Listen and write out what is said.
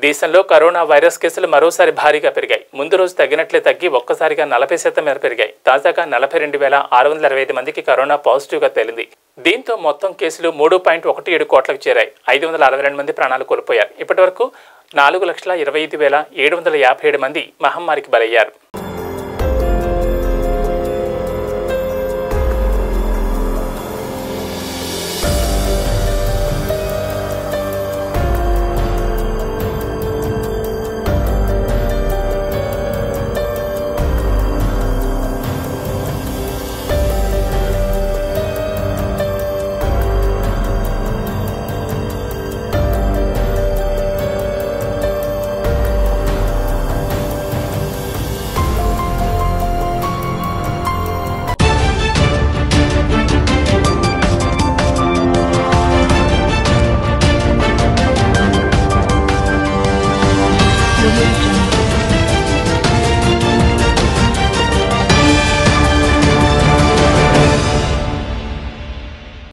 దేశంలో corona virus కేసులు మరోసారి భారీగా పెరిగాయి. ముందు రోజు తగ్గినట్లే తగ్గి ఒక్కసారిగా 40% మేర పెరిగాయి. తాజాగా 42,625 మందికి కరోనా పాజిటివ్గా తేలింది. దీంతో మొత్తం కేసులు 3.17 కోట్లకు చేరాయి. 562 మంది ప్రాణాలు కోల్పోయారు. ఇప్పటివరకు 4,25,757 మంది మహమ్మారికి బలయ్యారు.